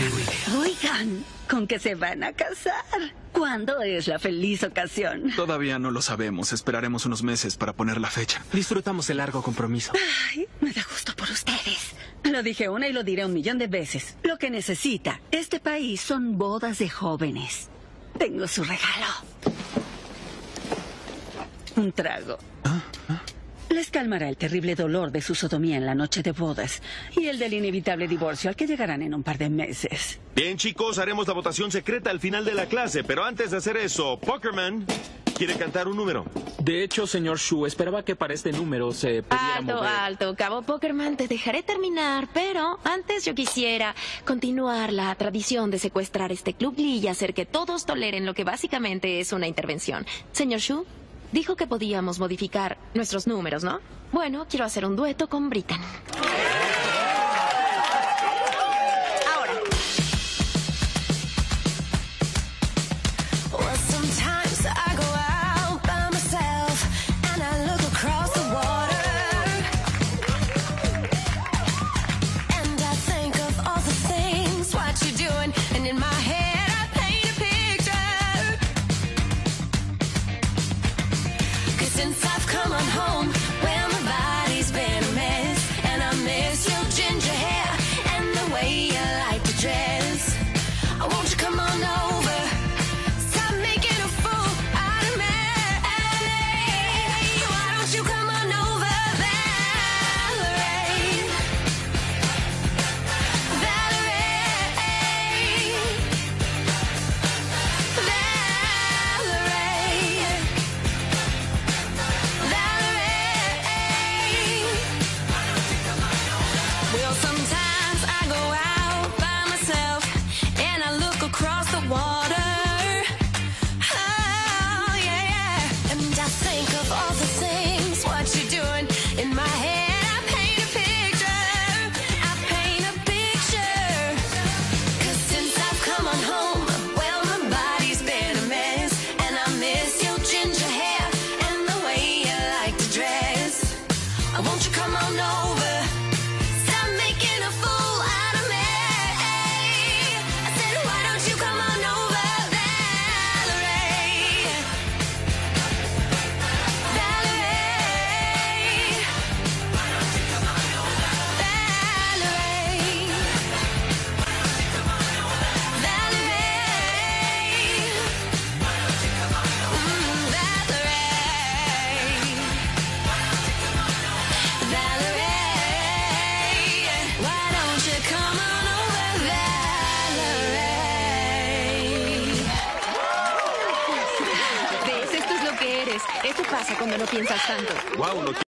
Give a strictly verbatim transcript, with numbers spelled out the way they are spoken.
Oigan, ¿con qué se van a casar? ¿Cuándo es la feliz ocasión? Todavía no lo sabemos. Esperaremos unos meses para poner la fecha. Disfrutamos el largo compromiso. Ay, me da gusto por ustedes. Lo dije una y lo diré un millón de veces. Lo que necesita este país son bodas de jóvenes. Tengo su regalo. Un trago. ¿Ah? ¿Ah? Les calmará el terrible dolor de su sodomía en la noche de bodas y el del inevitable divorcio al que llegarán en un par de meses. Bien, chicos, haremos la votación secreta al final de la clase, pero antes de hacer eso, Pokerman quiere cantar un número. De hecho, señor Shu, esperaba que para este número se pudiera Alto, mover. alto, Cabo Pokerman, te dejaré terminar, pero antes yo quisiera continuar la tradición de secuestrar este club Glee y hacer que todos toleren lo que básicamente es una intervención. Señor Shu, dijo que podíamos modificar nuestros números, ¿no? Bueno, quiero hacer un dueto con Britain. Since I've come on home, well, my body's been a mess, and I miss your ginger hair and the way you like to dress. Oh, won't you come on over? Stop making a fool out of me. Why don't you come on over, Valerie? Valerie. Well, sometimes I go out by myself and I look across the water. Oh, yeah, yeah. And I think of all the things, what you're doing in my head. I paint a picture. I paint a picture. 'Cause since I've come on home, well, my body's been a mess. And I miss your ginger hair and the way you like to dress. Oh, won't you come on over? Stop making a fool out of me. I said, why don't you come on over, Valerie? Valerie. Valerie. Valerie. Mm, Valerie. Valerie, why don't you come on over, Valerie? ¿Ves? Esto es lo que eres. Esto pasa cuando no piensas tanto. Wow, lo